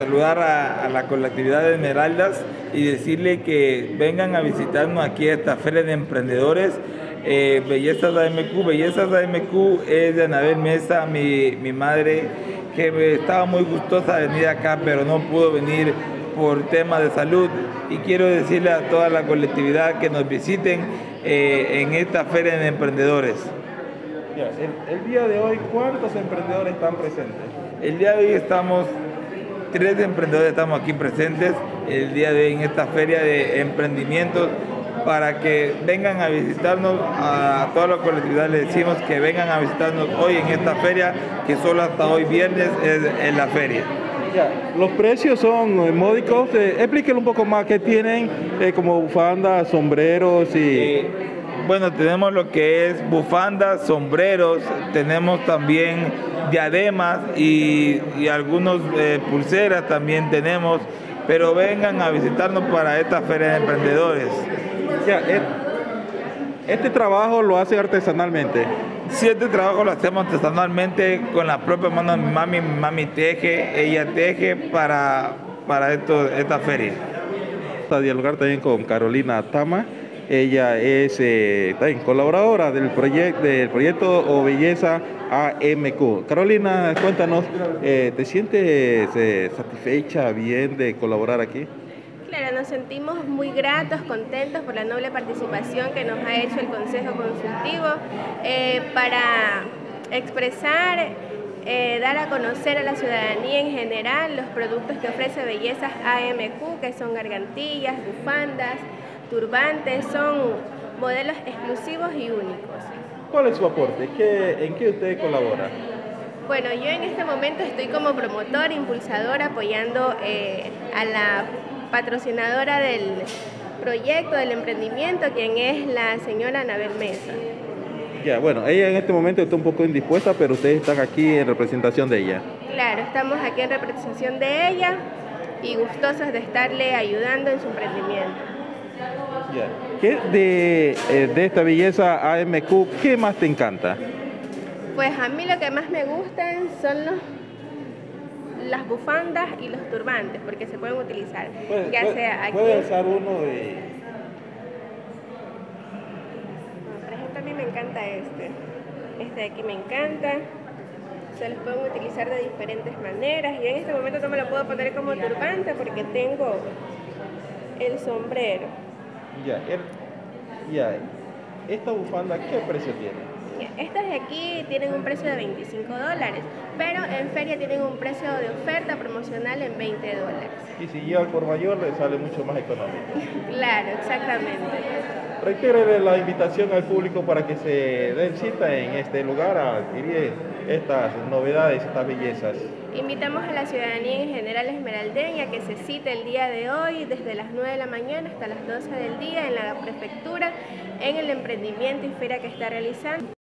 Saludar a la colectividad de Esmeraldas y decirle que vengan a visitarnos aquí a esta Feria de Emprendedores. Bellezas AMQ. Bellezas AMQ es de Anabel Mesa, mi madre, que estaba muy gustosa de venir acá, pero no pudo venir por temas de salud. Y quiero decirle a toda la colectividad que nos visiten en esta Feria de Emprendedores. Ya, el día de hoy, ¿cuántos emprendedores están presentes? El día de hoy estamos 3 emprendedores, estamos aquí presentes el día de hoy en esta feria de emprendimientos para que vengan a visitarnos. A toda la colectividad les decimos que vengan a visitarnos hoy en esta feria, que solo hasta hoy viernes es la feria. Ya, los precios son módicos. Explíquenle un poco más qué tienen, como bufandas, sombreros y... Bueno, tenemos lo que es bufandas, sombreros, tenemos también diademas y algunos pulseras también tenemos, pero vengan a visitarnos para esta feria de emprendedores. Ya, este trabajo lo hace artesanalmente. Sí, este trabajo lo hacemos artesanalmente con la propia mano de mi mami. Mi mami teje, ella teje para esta feria. A dialogar también con Carolina Tama. Ella es también colaboradora del proyecto O Belleza AMQ. Carolina, cuéntanos, ¿te sientes satisfecha, bien de colaborar aquí? Claro, nos sentimos muy gratos, contentos por la noble participación que nos ha hecho el Consejo Consultivo para expresar, dar a conocer a la ciudadanía en general los productos que ofrece Bellezas AMQ, que son gargantillas, bufandas, turbantes, son modelos exclusivos y únicos. ¿Cuál es su aporte? ¿En qué usted colabora? Bueno, yo en este momento estoy como promotor, impulsador, apoyando a la patrocinadora del proyecto, del emprendimiento, quien es la señora Anabel Mesa. Ya, bueno, ella en este momento está un poco indispuesta, pero ustedes están aquí en representación de ella. Claro, estamos aquí en representación de ella y gustosos de estarle ayudando en su emprendimiento. Ya. ¿Qué de esta Belleza AMQ, qué más te encanta? Pues a mí lo que más me gustan son las bufandas y los turbantes, porque se pueden utilizar, ya sea aquí. Puede usar uno de... Por ejemplo, a mí me encanta este de aquí me encanta. Se los pueden utilizar de diferentes maneras y en este momento no me lo puedo poner como turbante porque tengo el sombrero. Ya, esta bufanda, ¿qué precio tiene? Estas de aquí tienen un precio de $25, pero en feria tienen un precio de oferta promocional en $20. Y si lleva por mayor, le sale mucho más económico. Claro, exactamente. Reitérele la invitación al público para que se den cita en este lugar a adquirir estas novedades, estas bellezas. Invitamos a la ciudadanía en general esmeraldeña que se cite el día de hoy desde las 9 de la mañana hasta las 12 del día en la prefectura en el emprendimiento y feria que está realizando.